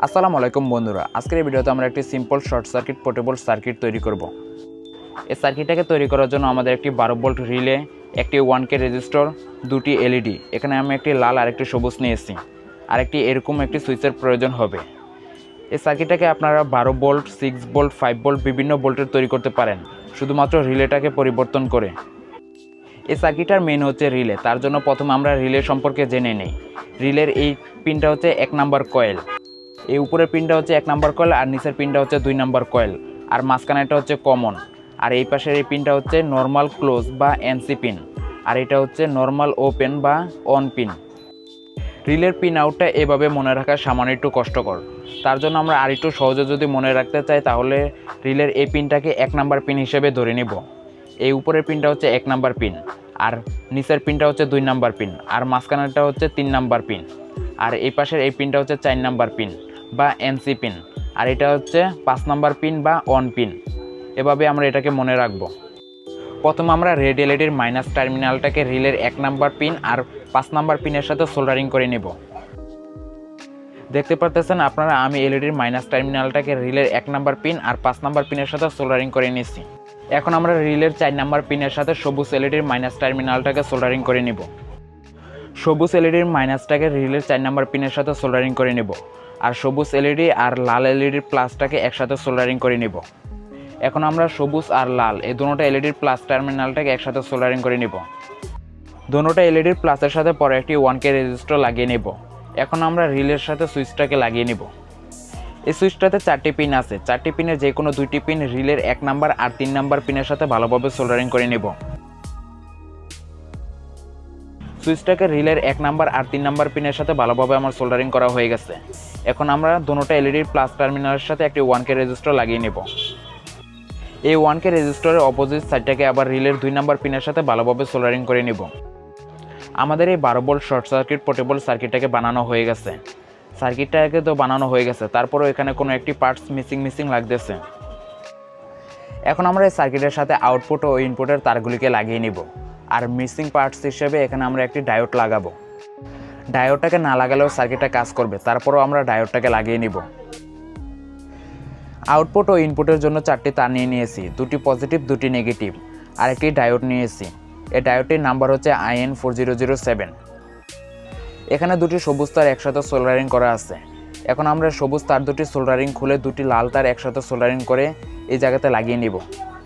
আসসালামু আলাইকুম বন্ধুরা, আজকের এই ভিডিওতে আমরা একটি simple short circuit portable circuit তৈরি করব। এই সার্কিটটাকে তৈরি করার জন্য আমাদের একটি 12 ভোল্ট রিলে, একটি 1K রেজিস্টর, দুটি এলইডি, এখানে আমি একটি লাল আর একটি সবুজ নিয়েছি, আর একটি এরকম একটি সুইচের প্রয়োজন হবে। এই সার্কিটটাকে আপনারা 12 ভোল্ট, 6 ভোল্ট, 5 ভোল্ট বিভিন্ন ভোল্টের তৈরি করতে পারেন, শুধুমাত্র রিলেটাকে পরিবর্তন করে। এই সার্কিটটার মেইন হচ্ছে রিলে, তার জন্য প্রথমে আমরা রিলে সম্পর্কে জেনে নেই। রিলের এই পিনটা হচ্ছে 1 নাম্বার কয়েল, এই উপরের পিনটা হচ্ছে 1 নাম্বার কয়েল, আর নিচের পিনটা হচ্ছে 2 নাম্বার কয়েল, আর মাঝখানেটা হচ্ছে কমন, আর এই পাশের এই পিনটা হচ্ছে নর্মাল ক্লোজ বা এনসি পিন, আর এটা হচ্ছে নর্মাল ওপেন বা অন পিন। রিলের পিন আউটটা এভাবে মনে রাখা সামান্য একটু কষ্টকর, তার জন্য আমরা আরেকটু সহজে যদি মনে রাখতে চাই তাহলে রিলের এই পিনটাকে 1 নাম্বার পিন হিসেবে ধরে নিব। এই উপরের পিনটা হচ্ছে 1 নাম্বার পিন, আর নিচের পিনটা হচ্ছে 2 নাম্বার পিন, আর মাঝখানেরটা হচ্ছে 3 নাম্বার পিন, আর এই পাশের এই পিনটা হচ্ছে 4 নাম্বার পিন বা এনসি পিন, আর এটা হচ্ছে 5 নাম্বার পিন বা অন পিন। এভাবে আমরা এটাকে মনে রাখব। প্রথমে আমরা রেড এলইডির মাইনাস টার্মিনালটাকে রিলের 1 নাম্বার পিন আর 5 নাম্বার পিনের সাথে সোল্ডারিং করে নেব। দেখতে পারতেছেন আপনারা, আমি এলইডির মাইনাস টার্মিনালটাকে রিলের 1 নাম্বার পিন আর 5 নাম্বার পিনের সাথে সোল্ডারিং করে নিচ্ছি। এখন আমরা রিলের 4 নাম্বার পিনের সাথে সবুজ এলইডির মাইনাস টার্মিনালটাকে সোল্ডারিং করে নেব। সবুজ এলইডির মাইনাসটাকে রিলের 4 নাম্বার পিনের সাথে সোল্ডারিং করে নেব, আর সবুজ এলইডি আর লাল এলইডির প্লাসটাকে একসাথে সোল্ডারিং করে নেব। এখন আমরা সবুজ আর লাল এই দুটোটা এলইডির প্লাস টার্মিনালটাকে একসাথে সোল্ডারিং করে নেব। দুটোটা এলইডির প্লাসের সাথে পরে একটি 1K রেজিস্টর লাগিয়ে নেব। এখন আমরা রিলের সাথে সুইচটাকে লাগিয়ে নেব। এই সুইচটাতে 4টি পিন আছে, 4টি পিনের যে কোনো 2টি পিন রিলের 1 নাম্বার আর 3 নাম্বার পিনের সাথে ভালোভাবে সোল্ডারিং করে নেব। সুইচটাকে রিলের 1 নাম্বার আর 3 নাম্বার পিনের সাথে ভালোভাবে আমার সোল্ডারিং করা হয়ে গেছে। এখন আমরা দুটোটা এলইডির প্লাস টার্মিনালের সাথে একটি 1K রেজিস্টর লাগিয়ে নেব। এই 1K রেজিস্টরের অপোজিট সাইডটাকে আবার রিলের 2 নাম্বার পিনের সাথে ভালোভাবে সোল্ডারিং করে নেব। আমাদের এই 12 ভোল্ট শর্ট সার্কিট পোর্টেবল সার্কিটটাকে বানানো হয়ে গেছে। সার্কিটটাকে তো বানানো হয়ে গেছে, তারপরেও এখানে কোনো একটি পার্টস মিসিং লাগতেছে। এখন আমরা এই সার্কিটের সাথে আউটপুট ও ইনপুটের তারগুলিকে লাগিয়ে নিব, আর মিসিং পার্টস হিসেবে এখানে আমরা একটি ডায়োড লাগাবো। ডায়োডটাকে না লাগালেও সার্কিটটা কাজ করবে, তারপরেও আমরা ডায়োডটাকে লাগিয়ে নিব। আউটপুট ও ইনপুটের জন্য 4টি তার নিয়ে নিয়েছি, 2টি পজিটিভ 2টি নেগেটিভ, আর একটি ডায়োড নিয়েছি। এই ডায়োডটির নাম্বার হচ্ছে IN4007। এখানে 2টি সবুজ তার একসাথে সোল্ডারিং করা আছে। এখন আমরা সবুজ তার 2টি সোল্ডারিং খুলে 2টি লাল তার একসাথে সোল্ডারিং করে এই জায়গাতে লাগিয়ে নিব।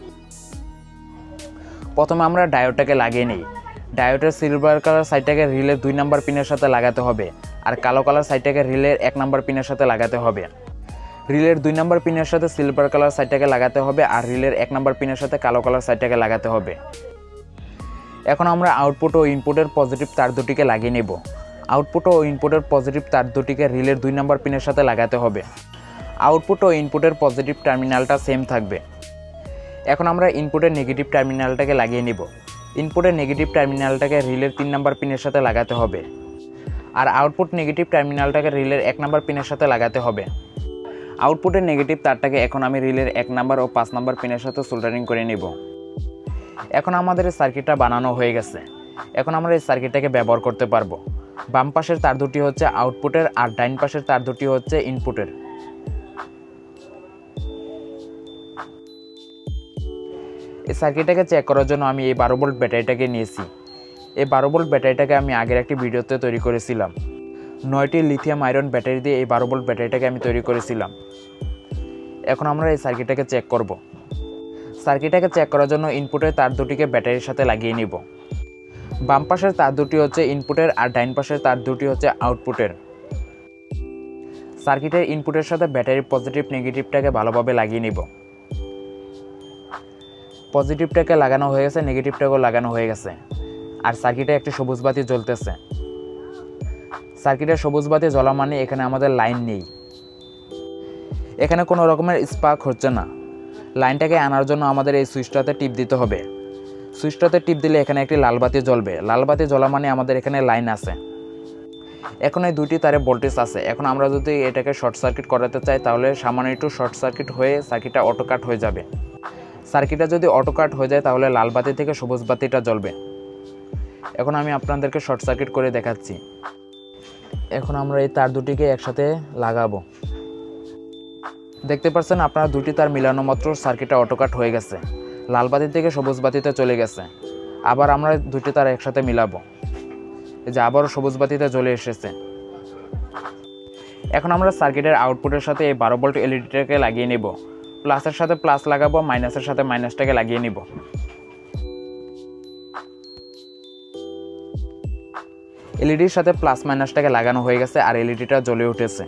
প্রথমে আমরা ডায়োডটাকে লাগিয়ে নিই। ডায়োডের সিলভার কালার সাইডটাকে রিলের 2 নাম্বার পিনের সাথে লাগাতে হবে, আর কালো কালার সাইডটাকে রিলের 1 নাম্বার পিনের সাথে লাগাতে হবে। রিলের 2 নাম্বার পিনের সাথে সিলভার কালার সাইডটাকে লাগাতে হবে, আর রিলের 1 নাম্বার পিনের সাথে কালো কালার সাইডটাকে লাগাতে হবে। এখন আমরা আউটপুট ও ইনপুটের পজিটিভ তার দুটিকে লাগিয়ে নেব। আউটপুট ও ইনপুটের পজিটিভ তার দুটিকে রিলের 2 নাম্বার পিনের সাথে লাগাতে হবে। আউটপুট ও ইনপুটের পজিটিভ টার্মিনালটা সেম থাকবে। এখন আমরা ইনপুটের নেগেটিভ টার্মিনালটাকে লাগিয়ে নিব। ইনপুটের নেগেটিভ টার্মিনালটাকে রিলের 3 নাম্বার পিনের সাথে লাগাতে হবে, আর আউটপুট নেগেটিভ টার্মিনালটাকে রিলের 1 নাম্বার পিনের সাথে লাগাতে হবে। আউটপুটের নেগেটিভ তারটাকে এখন আমি রিলের 1 নাম্বার ও 5 নাম্বার পিনের সাথে সোল্ডারিং করে নিব। এখন আমাদের এই সার্কিটটা বানানো হয়ে গেছে। এখন আমরা এই সার্কিটটাকে ব্যবহার করতে পারবো। বাম পাশের তার দুটি হচ্ছে আউটপুটের, আর ডাইন পাশের তার দুটি হচ্ছে ইনপুটের। এই সার্কিটটাকে চেক করার জন্য আমি এই 12 ভোল্ট ব্যাটারিটাকে নিয়েছি। এই 12 ভোল্ট ব্যাটারিটাকে আমি আগের একটি ভিডিওতে তৈরি করেছিলাম। 9টি লিথিয়াম আয়রন ব্যাটারি দিয়ে এই 12 ভোল্ট ব্যাটারিটাকে আমি তৈরি করেছিলাম। এখন আমরা এই সার্কিটটাকে চেক করব। সার্কিটটাকে চেক করার জন্য ইনপুটের তার দুটিকে ব্যাটারির সাথে লাগিয়ে নিব। বাম পাশের তার দুটি হচ্ছে ইনপুটের, আর ডাইন পাশের তার দুটি হচ্ছে আউটপুটের। সার্কিটের ইনপুটের সাথে ব্যাটারির পজিটিভ নেগেটিভটাকে ভালোভাবে লাগিয়ে নিব। পজিটিভটাকে লাগানো হয়ে গেছে, নেগেটিভটাকেও লাগানো হয়ে গেছে, আর সার্কিটে একটি সবুজ বাতি জ্বলতেছে। সার্কিটের সবুজ বাতি জ্বলা মানে এখানে আমাদের লাইন নেই, এখানে কোনো রকমের স্পার্ক হচ্ছে না। লাইনটাকে আনার জন্য আমাদের এই সুইচটাতে টিপ দিতে হবে। সুইচটাতে টিপ দিলে এখানে একটি লাল বাতি জ্বলবে। লাল বাতি জ্বলা মানে আমাদের এখানে লাইন আছে। এখন এই 2টি তারে ভোল্টেজ আছে। এখন আমরা যদি এটাকে শর্ট সার্কিট করাতে চাই তাহলে সামান্য একটু শর্ট সার্কিট হয়ে সার্কিটটা অটো কাট হয়ে যাবে। সার্কিটটা যদি অটো কাট হয়ে যায় তাহলে লাল বাতি থেকে সবুজ বাতিটা জ্বলবে। এখন আমি আপনাদেরকে শর্ট সার্কিট করে দেখাচ্ছি। এখন আমরা এই তার দুটিকে একসাথে লাগাবো। দেখতে পাচ্ছেন আপনারা দুটি তার মিলানো মাত্র সার্কিটটা অটো কাট হয়ে গেছে, লাল বাতি থেকে সবুজ বাতিতে চলে গেছে। আবার আমরা দুটি তার একসাথে মিলাবো, এই যে আবারও সবুজ বাতিতে চলে এসেছে। এখন আমরা সার্কিটের আউটপুটের সাথে এই 12 ভোল্ট এলইডিটাকে লাগিয়ে নেব। প্লাসের সাথে প্লাস লাগাবো, মাইনাসের সাথে মাইনাসটাকে লাগিয়ে নিব। এলইডির সাথে প্লাস মাইনাসটাকে লাগানো হয়ে গেছে আর এলইডিটা জ্বলে উঠেছে।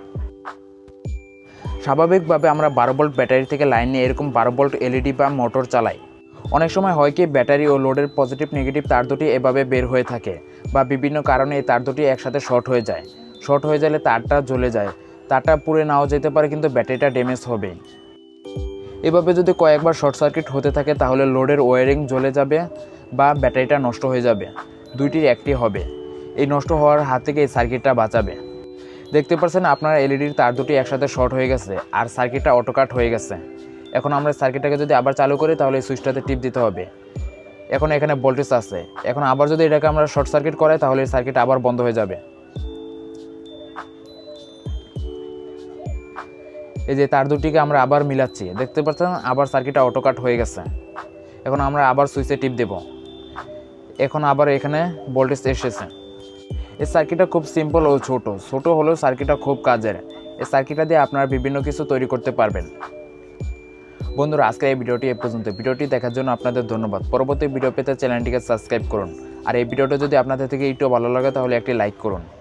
স্বাভাবিকভাবে আমরা 12 ভোল্ট ব্যাটারি থেকে লাইন নিয়ে এরকম 12 ভোল্ট এলইডি বা মোটর চালাই। অনেক সময় হয় কি ব্যাটারি ও লোডের পজিটিভ নেগেটিভ তার দুটি এভাবে বের হয়ে থাকে, বা বিভিন্ন কারণে এই তার দুটি একসাথে শর্ট হয়ে যায়। শর্ট হয়ে গেলে তারটা জ্বলে যায়, তারটা পুড়ে নাও যেতে পারে, কিন্তু ব্যাটারিটা ড্যামেজ হবে। এভাবে যদি কয়েকবার শর্ট সার্কিট হতে থাকে তাহলে লোডের ওয়্যারিং জ্বলে যাবে বা ব্যাটারিটা নষ্ট হয়ে যাবে, দুইটির একটি হবে। এই নষ্ট হওয়ার হাত থেকে এই সার্কিটটা বাঁচাবে। দেখতে পাচ্ছেন আপনার এলইডির তার দুটি একসাথে শর্ট হয়ে গেছে আর সার্কিটটা অটো কাট হয়ে গেছে। এখন আমরা সার্কিটটাকে যদি আবার চালু করি তাহলে এই সুইচটাতে টিপ দিতে হবে। এখন এখানে ভোল্টেজ আছে, এখন আবার যদি এটাকে আমরা শর্ট সার্কিট করাই তাহলে এই সার্কিট আবার বন্ধ হয়ে যাবে। এই যে তার দুটিকে আমরা আবার মিলাচ্ছি, দেখতে পাচ্ছেন আবার সার্কিটটা অটো কাট হয়ে গেছে। এখন আমরা আবার সুইচে টিপ দেব, এখন আবার এখানে ভোল্টেজ এসেছে। এই সার্কিটটা খুব সিম্পল ও ছোট হলেও সার্কিটটা খুব কাজের। এই সার্কিটটা দিয়ে আপনারা বিভিন্ন কিছু তৈরি করতে পারবেন। বন্ধুরা, আজকে এই ভিডিওটি এ পর্যন্ত। ভিডিওটি দেখার জন্য আপনাদের ধন্যবাদ। পরবর্তী ভিডিও পেতে চ্যানেলটিকে সাবস্ক্রাইব করুন, আর এই ভিডিওটা যদি আপনাদের থেকে একটু ভালো লাগে তাহলে একটি লাইক করুন।